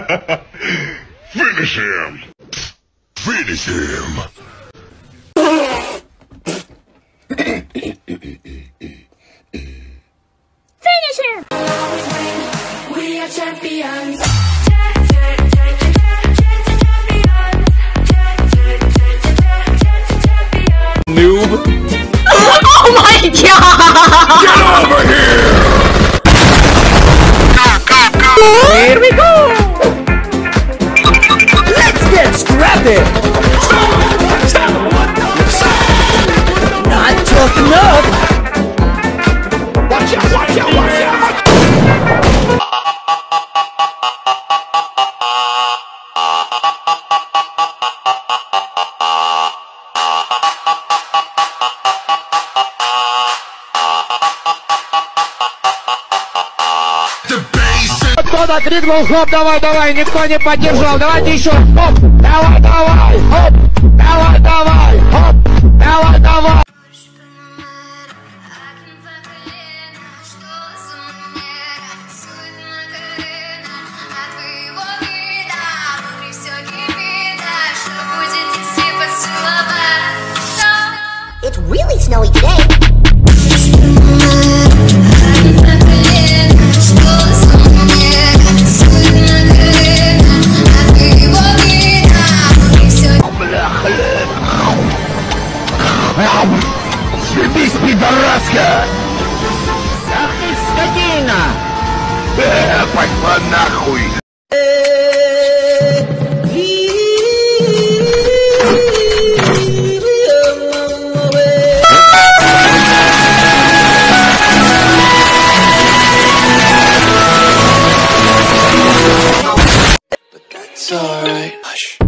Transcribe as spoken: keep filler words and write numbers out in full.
Finish him! Finish him! Finish him! We are champions. Noob! Oh my god! Get over here! Here we go! Let's get scrappy! Not talking up! Watch out, watch out, watch out! Кто накрикнул, хоп, давай, давай, никто не поддержал, давайте еще, хоп, давай, давай, хоп, давай, давай, хоп, давай, давай. It's really snowy today. Съебись, пидораска! Ах ты скотина! Э, пошла нахуй! But that's alright. Hush.